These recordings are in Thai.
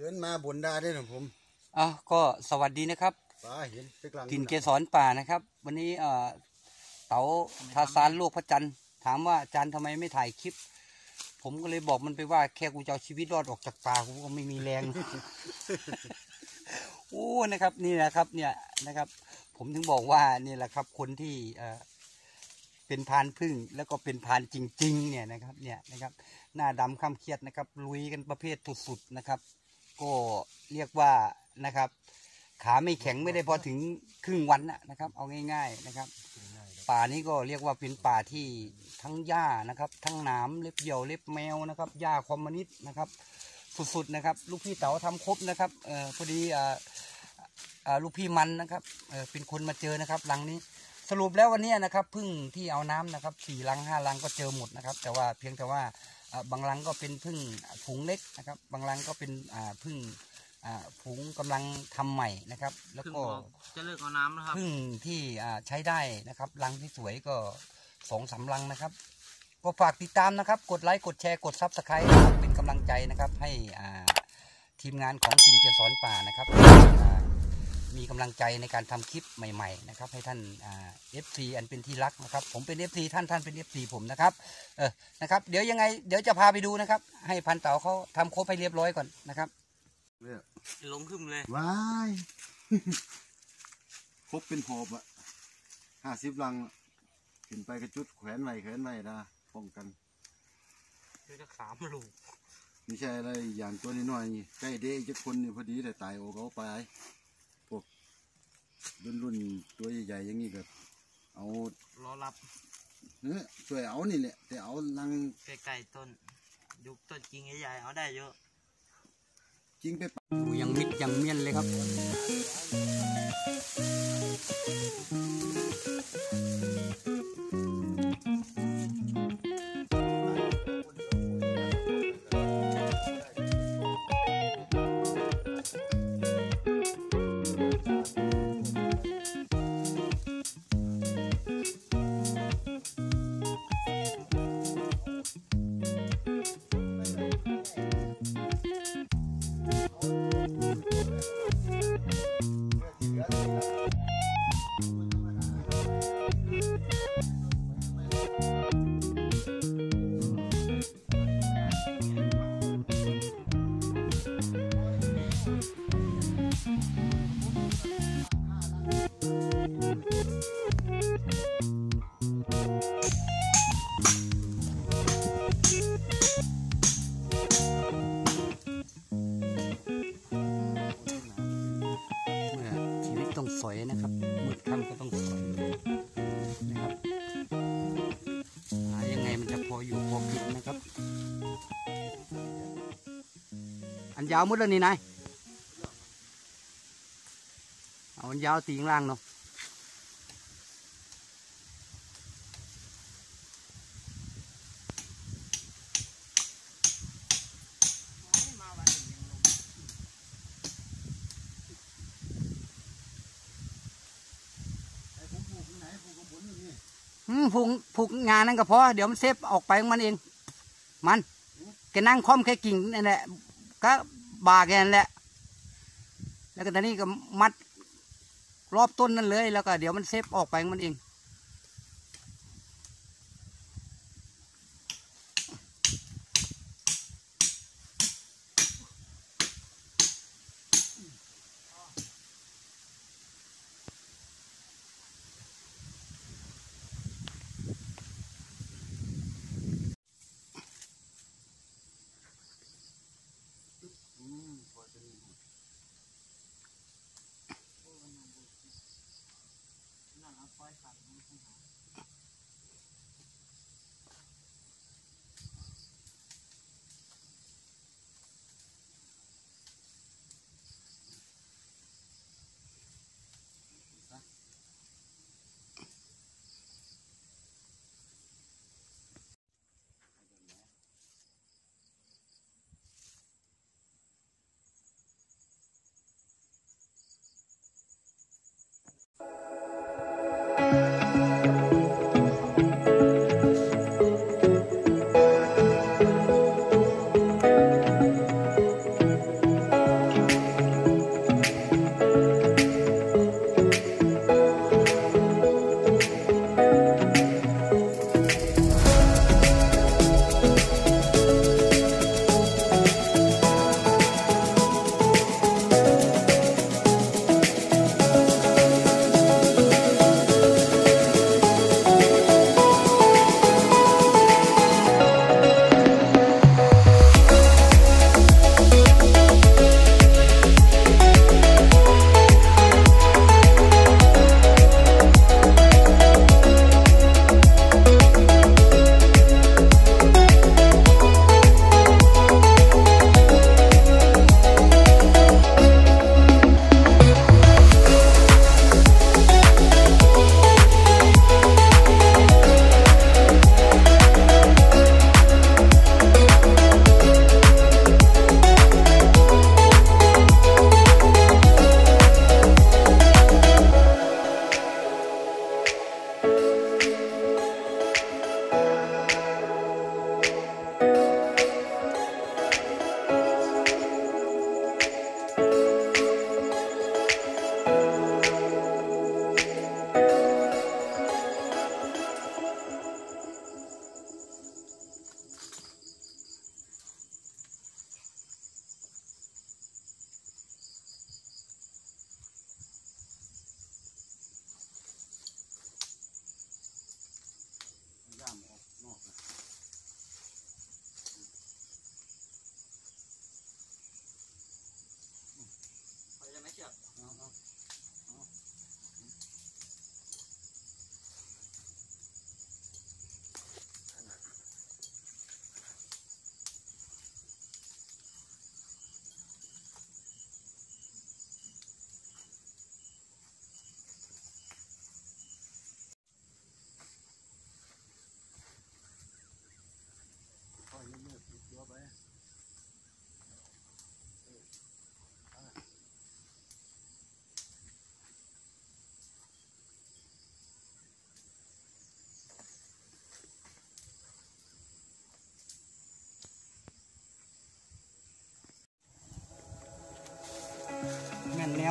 ชิญมาบนดาได้หน่อยผมก็สวัสดีนะครับถิ่นเกสรป่านะครับวันนี้เต๋าทาซานโลกพระจันทร์ถามว่าอาจารย์ทำไมไม่ถ่ายคลิปผมก็เลยบอกมันไปว่าแค่กูจะเอาชีวิตรอดออกจากป่ากูก็ไม่มีแรง โอ้นะครับนี่นะครับเนี่ยนะครับผมถึงบอกว่านี่แหละครับคนที่เป็นพานพึ่งแล้วก็เป็นพานจริงๆเนี่ยนะครับเนี่ยนะครับหน้าดำข้ามเครียดนะครับลุยกันประเภทสุดๆนะครับก็เรียกว่านะครับขาไม่แข็งไม่ได้พอถึงครึ่งวันนะครับเอาง่ายๆนะครับป่านี้ก็เรียกว่าเป็นป่าที่ทั้งหญ้านะครับทั้งหนามเล็บเหยี่ยวเล็บแมวนะครับหญ้าคอมมิวนิสต์นะครับสุดๆนะครับลูกพี่เต๋าทำครบนะครับพอดีลูกพี่มันนะครับเป็นคนมาเจอนะครับรังนี้สรุปแล้ววันนี้นะครับพึ่งที่เอาน้ำนะครับ4 รัง 5 รังก็เจอหมดนะครับแต่ว่าเพียงแต่ว่าบางรังก็เป็นพึ่งฝูงเล็กนะครับบางรังก็เป็นพึ่งฝูงกำลังทำใหม่นะครับแล้วก็จะเลิกเอาน้ำนะครับพึ่งที่ใช้ได้นะครับรังที่สวยก็2-3 รังนะครับก็ฝากติดตามนะครับกดไลค์กดแชร์กดซับสไครต์เป็นกำลังใจนะครับให้ทีมงานของถิ่นเกสรป่านะครับมีกำลังใจในการทำคลิปใหม่ๆนะครับให้ท่านFC อันเป็นที่รักนะครับผมเป็น FC ท่านเป็น FC ผมนะครับนะครับเดี๋ยวยังไงเดี๋ยวจะพาไปดูนะครับให้พันเต๋าเขาทำครบให้เรียบร้อยก่อนนะครับลงขึ้นเลยว้ายครบเป็นหอบ50 รังขึ้นไปกระจุดแขวนไว้นะป้องกันเดี๋ยวจะ3 ลูกไม่ใช่อะไรอย่างตัวนี้หน่อยใกล้เด็กจะคนนี่พอดีแต่ตายโอ้เขาไปพวกรุ่นตัวใหญ่ๆอย่างนี้แบบเอารอรับช่วยเอานี่แหละแต่เอาลังใกล้ๆต้นยุบต้นจริงใหญ่ๆเอาได้เยอะจริงไปดูยังมิดยังเมียนเลยครับต้องสอยนะครับมืดค่ำก็ต้องสอยนะครับยังไงมันจะพออยู่พอกินนะครับอันยาวมุดแล้วนี่นายเอาอันยาวตีข้างล่างเนาะผูกงานนั่นก็พอเดี๋ยวมันเซฟออกไปของมันเองมันแกนั่งค่อมแค่กิ่งนั่นแหละก็บาแกนั่นแหละแล้วก็ตอนนี้ก็มัดรอบต้นนั่นเลยแล้วก็เดี๋ยวมันเซฟออกไปของมันเอง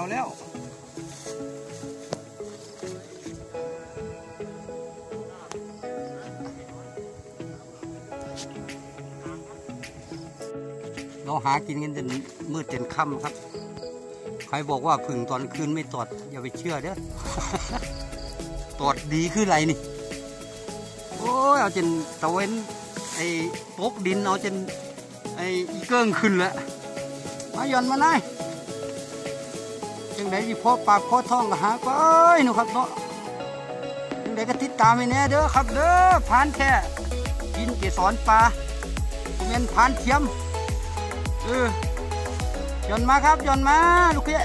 วแล้วเราหากินกันจนมืดจนค่ำครับใครบอกว่าผึ่งตอนคืนไม่ตอดอย่าไปเชื่อเด้อ ตอดดีคืออะไรนี่โอ้ยเอาจนตะเว้นไอ้ปกดินเอาจนไอ้อีเกิ้งขึ้นละมาย่อนมาหน่อยจังไดสิพอปากพอท้องก็หาไปหนูครับเนาะจังไดก็ติดตามให้แน่เด้อครับเด้อพานแค่กินเกสรปลาเป็นพานเทียมย่อนมาครับย่อนมาลูกเพี่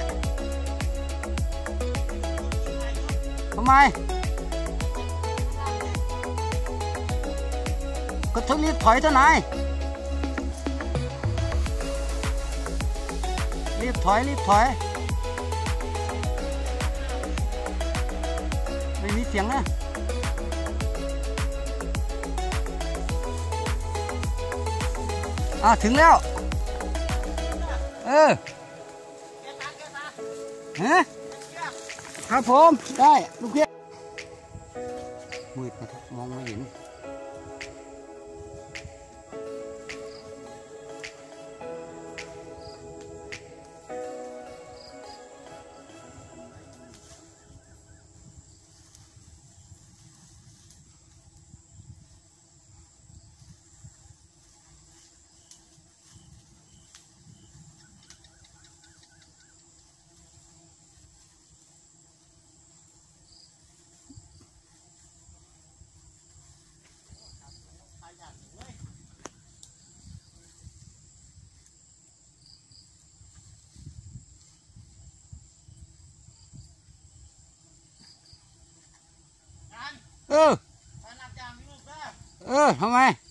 ทำไมก็ต้องรีบถอยเท่าไหร่รีบถอยไม่มีเสียงนะถึงแล้วฮะครับผมได้ลูกเพี้ยมืดนะครับมองไม่เห็นทำไม